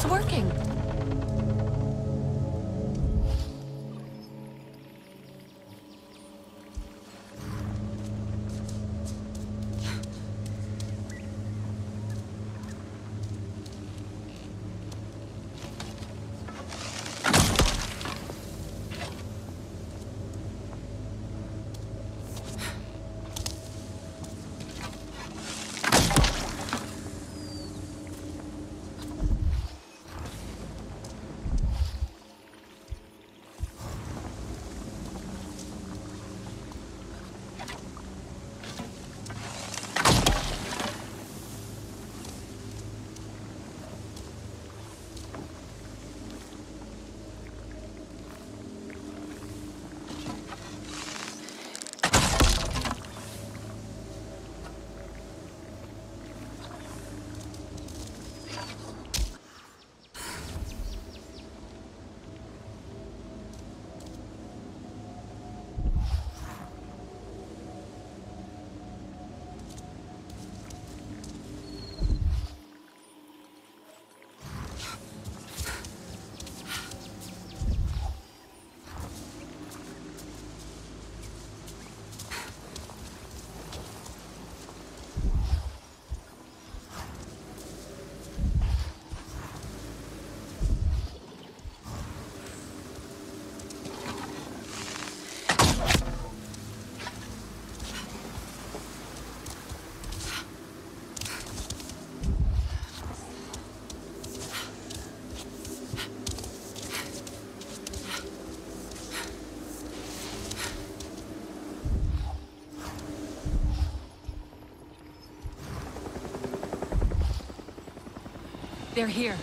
It's working. They're here.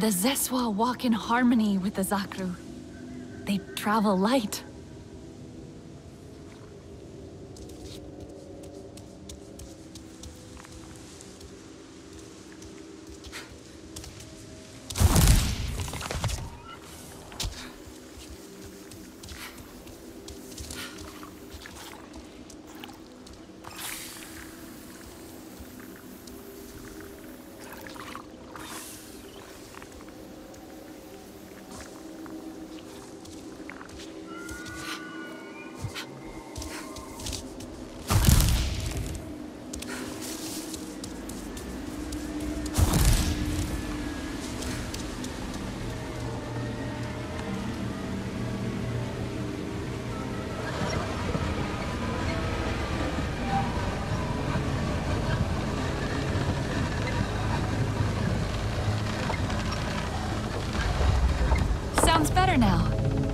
The Zeswa walk in harmony with the Zakru. They travel light. Sounds better now.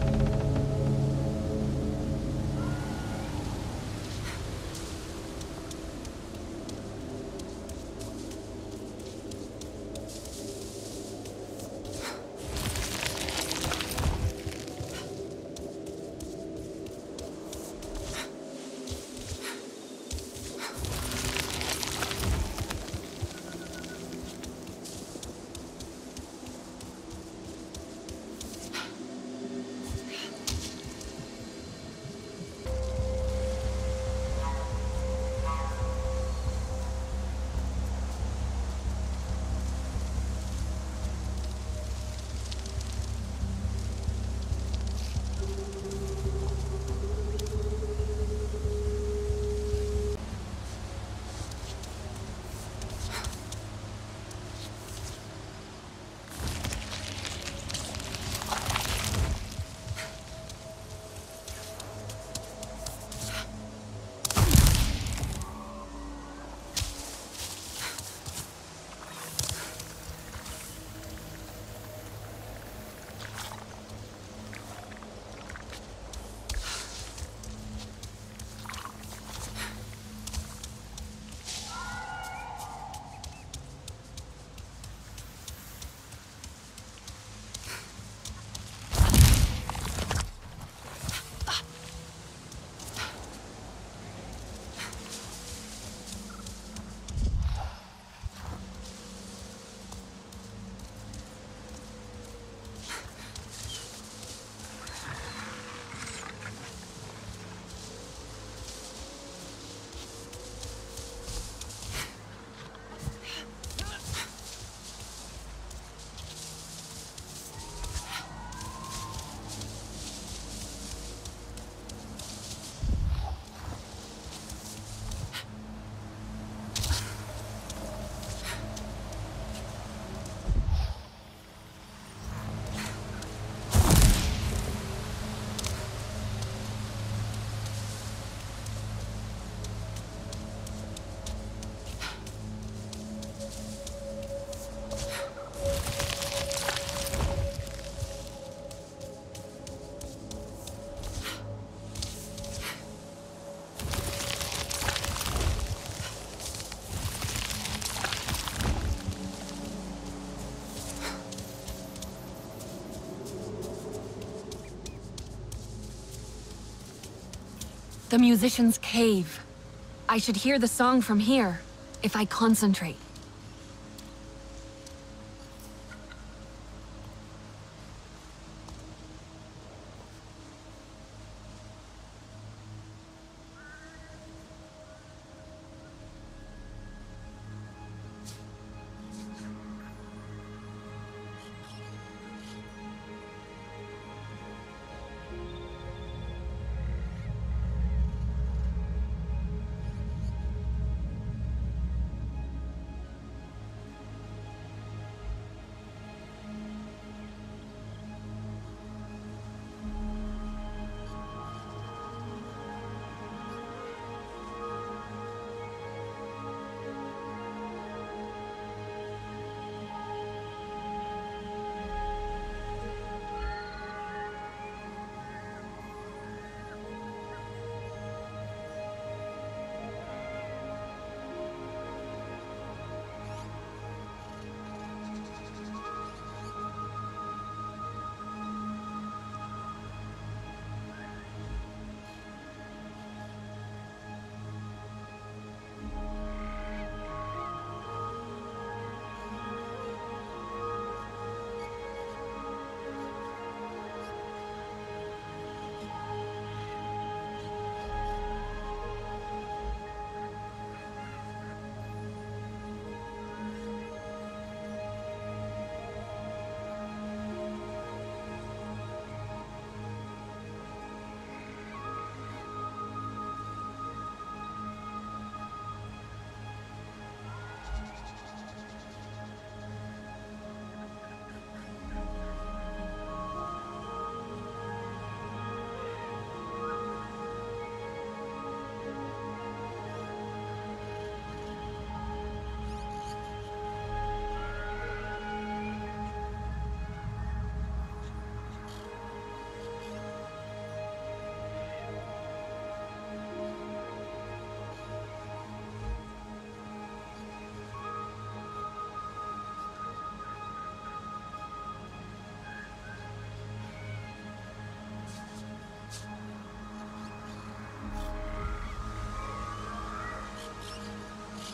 The musician's cave. I should hear the song from here, if I concentrate.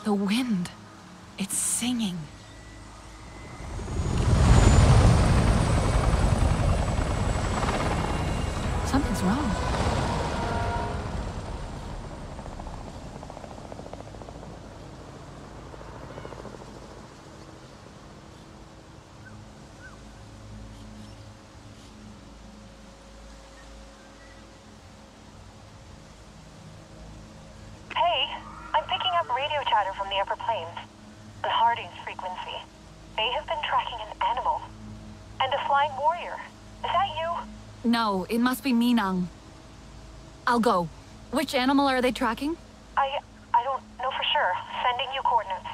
The wind. It's singing. Something's wrong. Radio chatter from the upper plains on Harding's frequency. They have been tracking an animal and a flying warrior. Is that you? No, it must be Minang. I'll go. Which animal are they tracking? I don't know for sure. Sending you coordinates.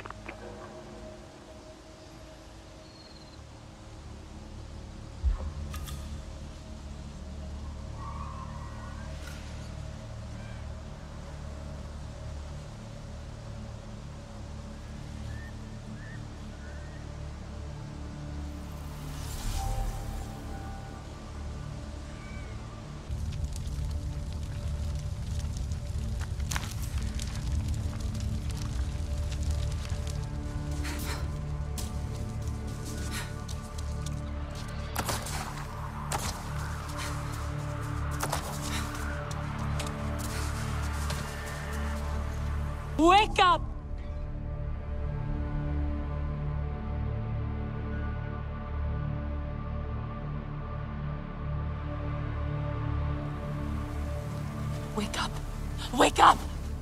Wake up! Wake up! Wake up!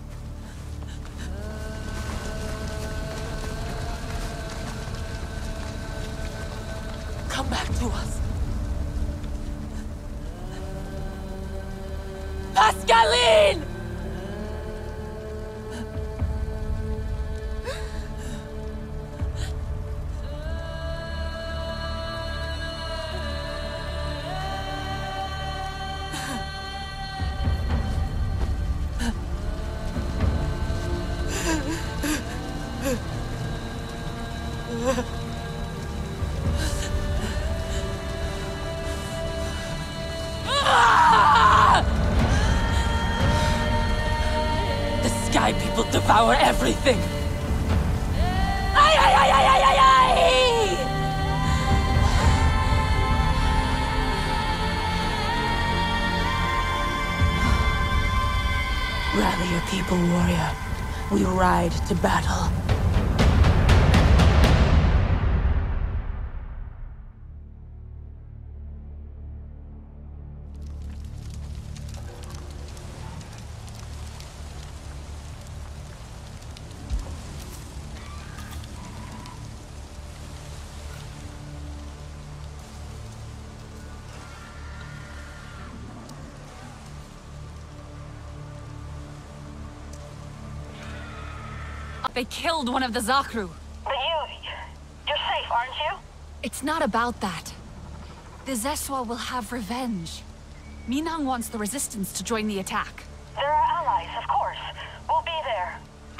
Come back to us. Pascaline! The Sky People devour everything! Ay, ay, ay, ay, ay, ay, ay! Rally your people, warrior. We ride to battle. They killed one of the Zakru. But you're safe, aren't you? It's not about that. The Zeswa will have revenge. Minang wants the Resistance to join the attack. There are allies, of course. We'll be there.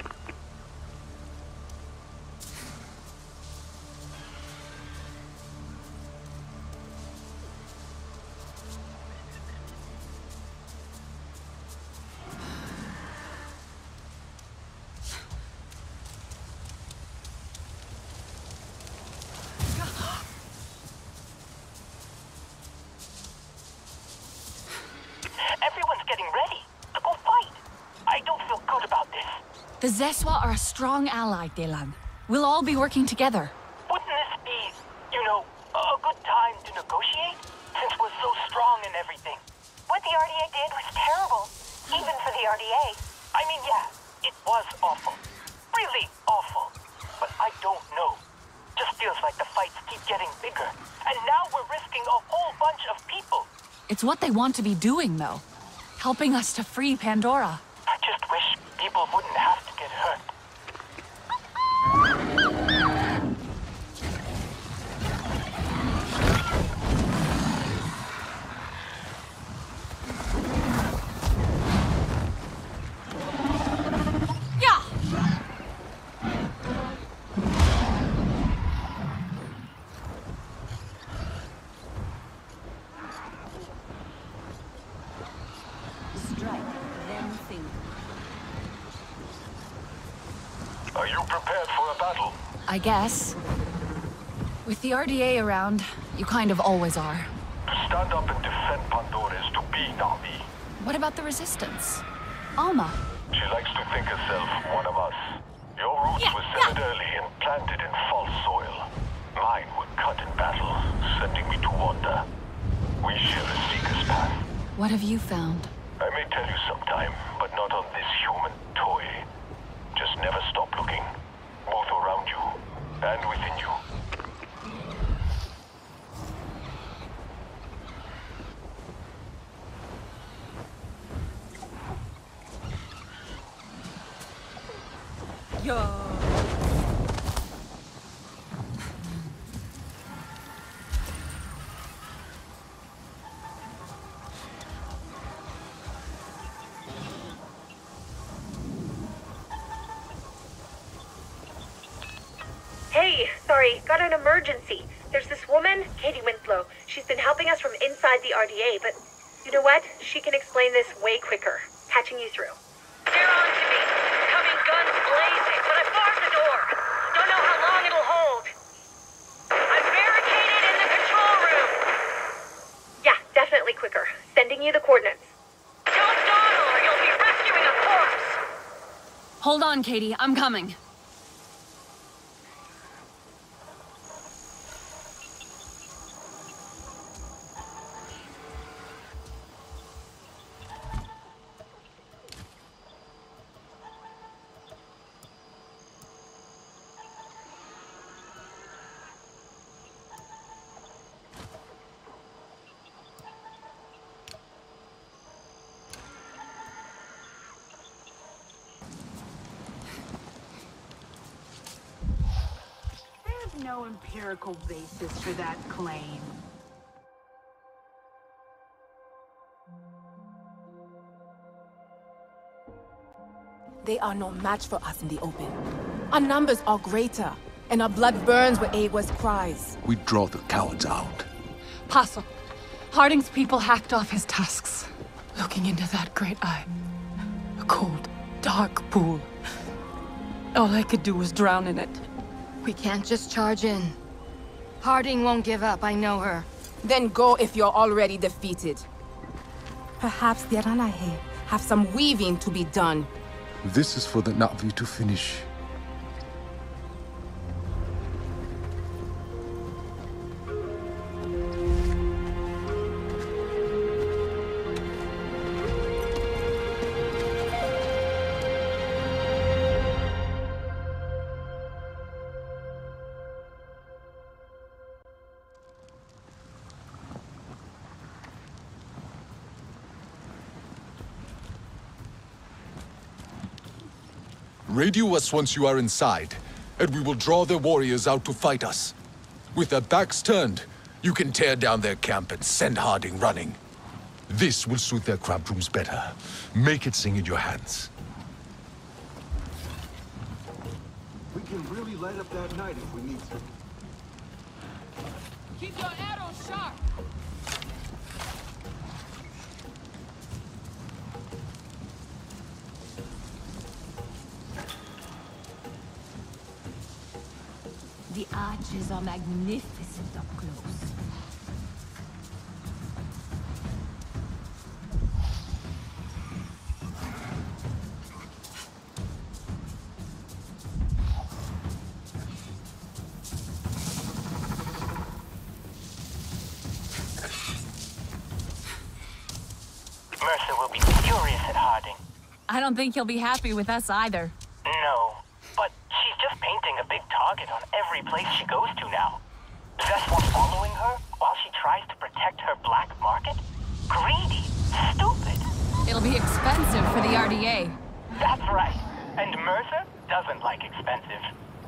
Everyone's getting ready to go fight. I don't feel good about this. The Zeswa are a strong ally, Delan. We'll all be working together. Wouldn't this be, a good time to negotiate? Since we're so strong and everything. What the RDA did was terrible. Even for the RDA. I mean, yeah, it was awful. Really awful. But I don't know. Just feels like the fights keep getting bigger. And now we're risking a whole bunch of people. It's what they want to be doing, though. Helping us to free Pandora. I just wish people wouldn't have to get hurt. Yeah! Strike, then think. Are you prepared for a battle? I guess. With the RDA around, you kind of always are. To stand up and defend Pandora is to be Na'vi. What about the Resistance? Alma. She likes to think herself one of us. Your roots were severed early and planted in false soil. Mine were cut in battle, sending me to wander. We share a seeker's path. What have you found? I may tell you sometime, but not on this human toy. Just never stop looking. Both around you and within you. Yo. Hey, sorry, got an emergency. There's this woman, Katie Winslow. She's been helping us from inside the RDA, but you know what? She can explain this way quicker. Patching you through. They're on to me. Coming guns blazing, but I barred the door. Don't know how long it'll hold. I'm barricaded in the control room. Yeah, definitely quicker. Sending you the coordinates. Tell Donald or you'll be rescuing a corpse. Hold on, Katie. I'm coming. No empirical basis for that claim. They are no match for us in the open. Our numbers are greater, and our blood burns where Awa's cries. We draw the cowards out. Paso. Harding's people hacked off his tusks. Looking into that great eye. A cold, dark pool. All I could do was drown in it. We can't just charge in. Harding won't give up, I know her. Then go if you're already defeated. Perhaps the Aranahe have some weaving to be done. This is for the Na'vi to finish. Radio us once you are inside, and we will draw their warriors out to fight us. With their backs turned, you can tear down their camp and send Harding running. This will suit their cramped rooms better. Make it sing in your hands. We can really light up that night if we need to. Keep your arrows sharp! The arches are magnificent up close. Mercer will be furious at Harding. I don't think he'll be happy with us either. No, but she's just painting a big target on every place she goes to now. Vespa following her while she tries to protect her black market? Greedy. Stupid. It'll be expensive for the RDA. That's right. And Mercer doesn't like expensive.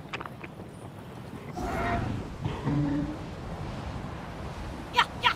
Yeah, yeah.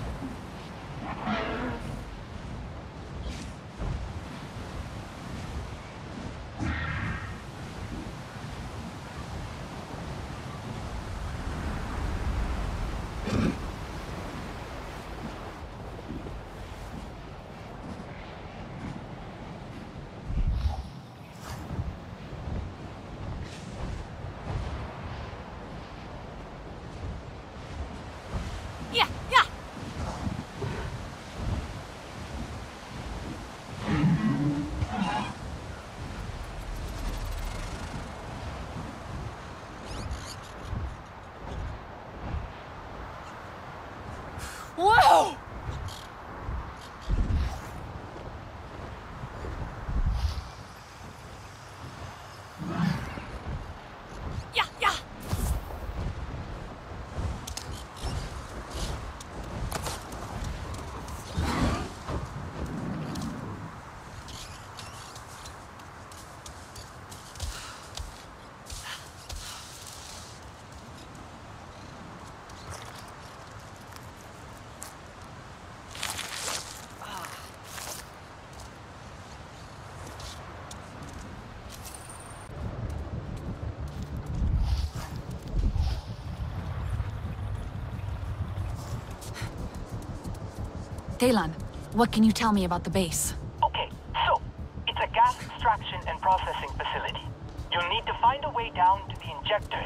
Taylan, what can you tell me about the base? Okay, so, it's a gas extraction and processing facility. You'll need to find a way down to the injectors.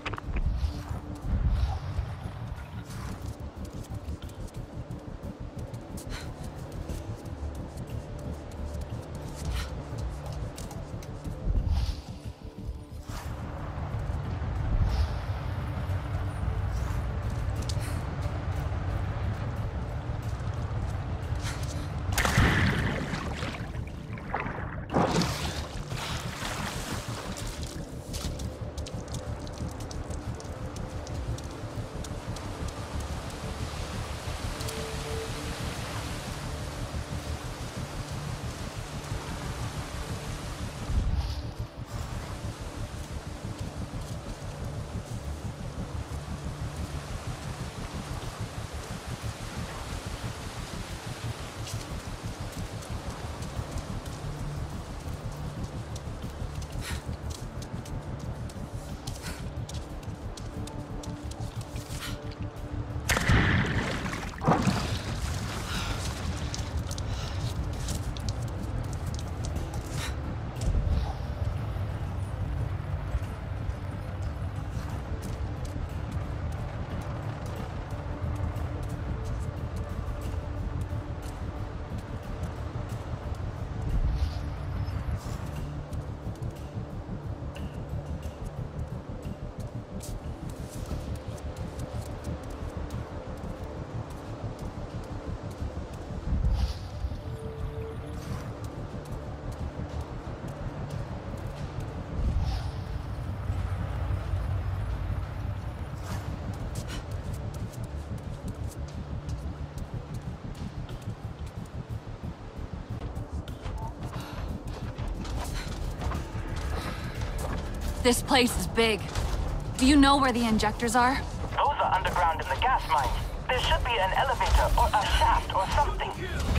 This place is big. Do you know where the injectors are? Those are underground in the gas mines. There should be an elevator or a shaft or something.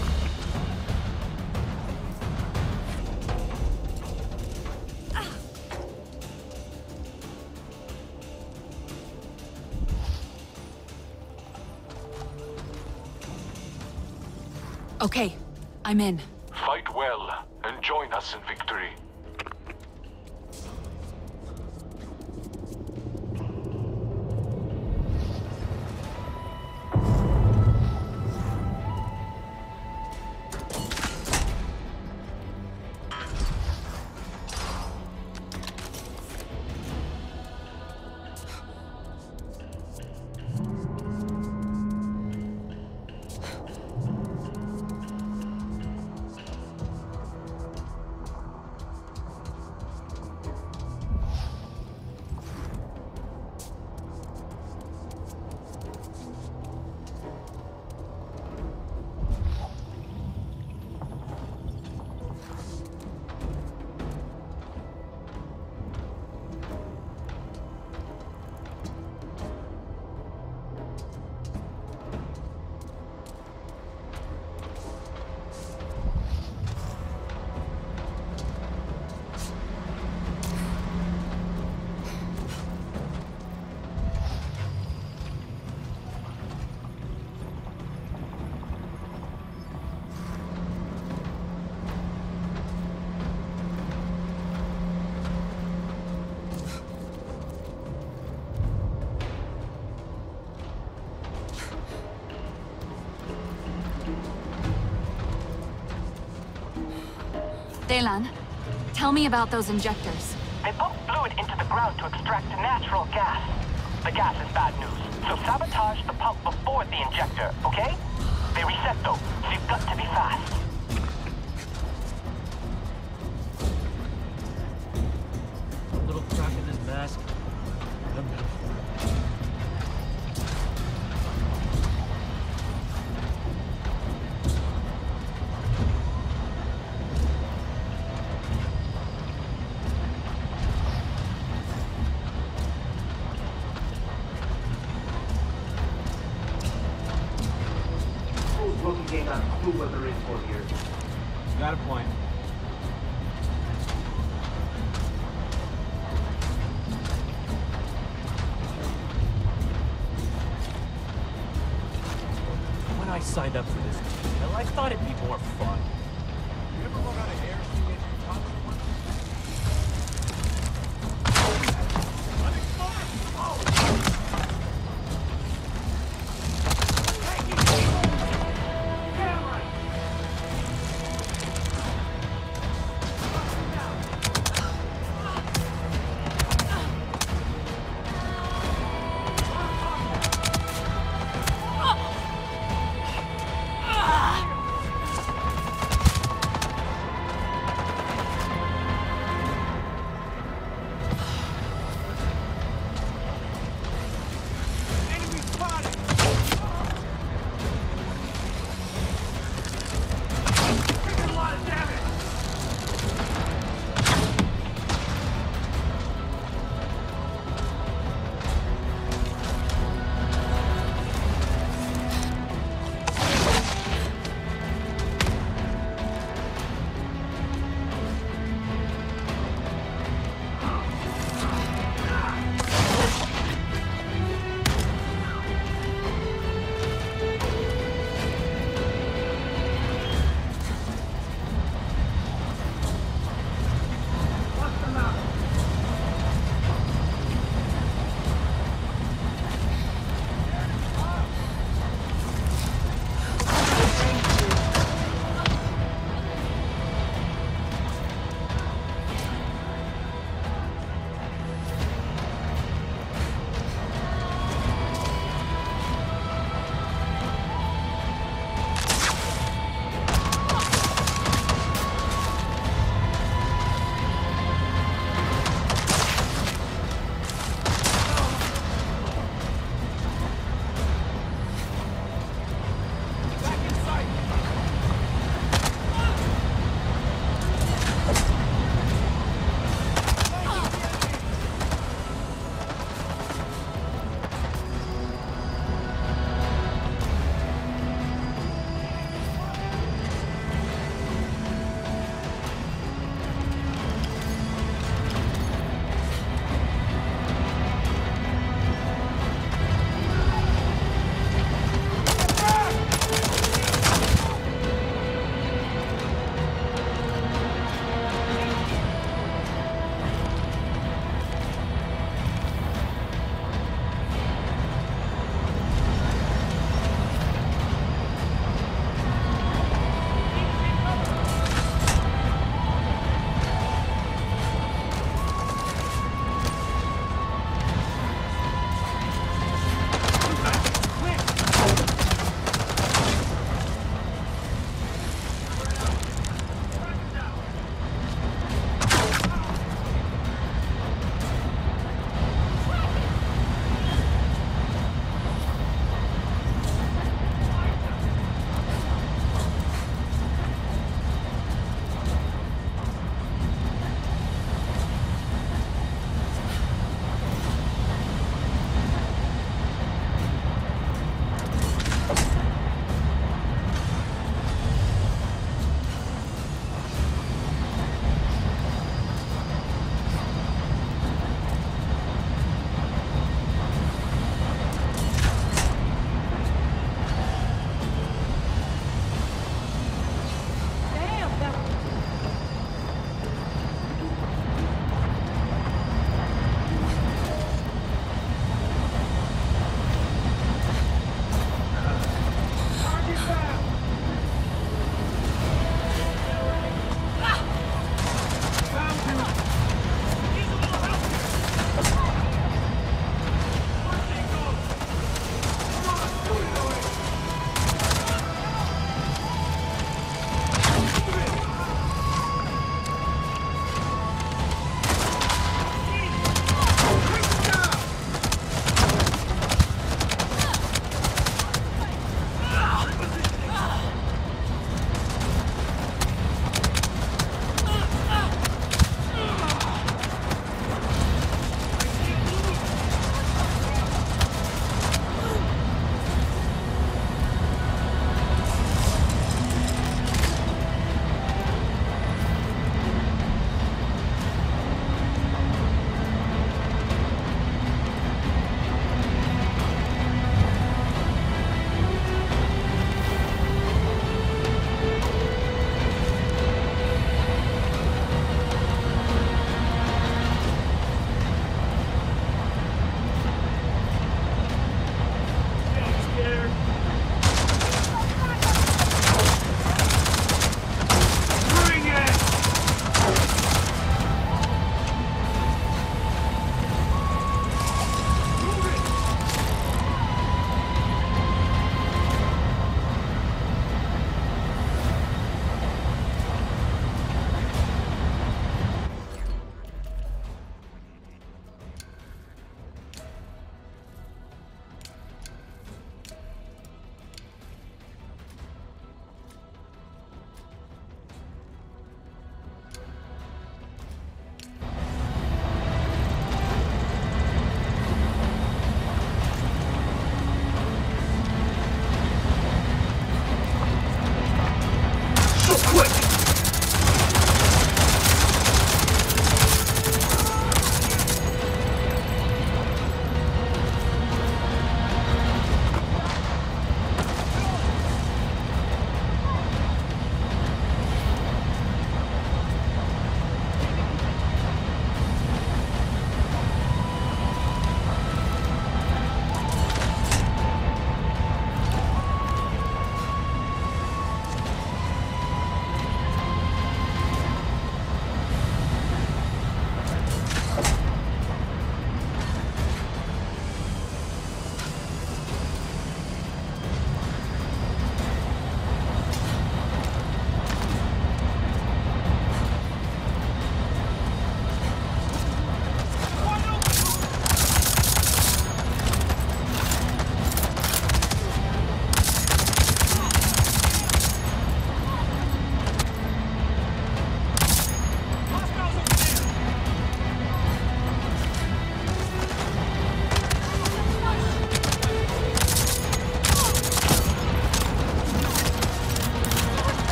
Okay, I'm in. Fight well and join us in victory. Taylan, tell me about those injectors. They pump fluid into the ground to extract natural gas. The gas is bad news, so sabotage the pump before the injector, okay? They reset though, so you've got to be fast. Little crack in this mask. Ain't got a clue what they're in for here. Got a point. When I signed up for this. Hell, I thought it'd be more fun. You ever run out of